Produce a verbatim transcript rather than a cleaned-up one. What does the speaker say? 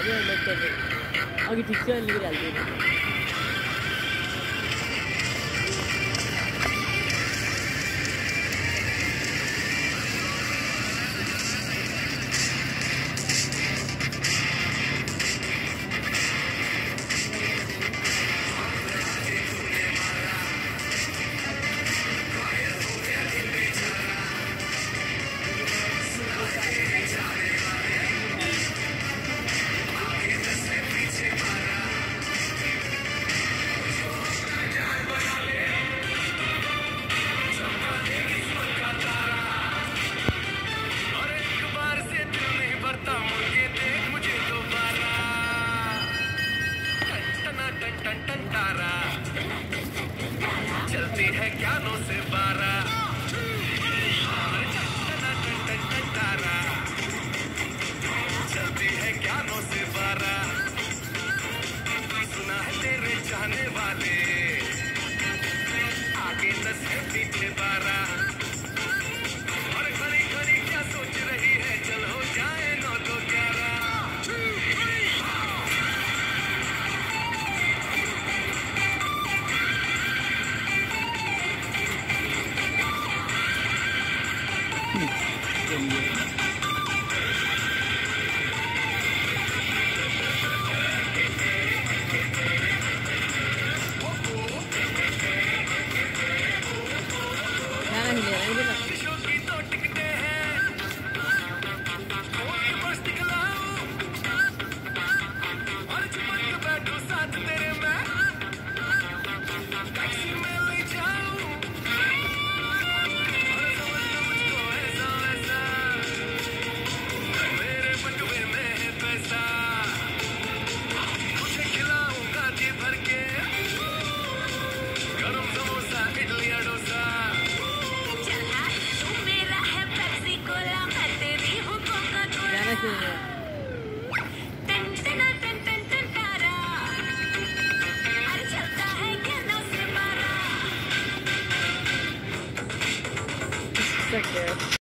आगे लोग कर आगे ठीक से लेकर चलते हैं। चलती है ज्ञानों से बारा तारा चलती है ज्ञानों से बारा सुना है तेरे चाहने वाले आगे दस है पीछे बारह और खड़ी खड़ी क्या सोच रही है चल हो जाए नौ तो ग्यारह Take care.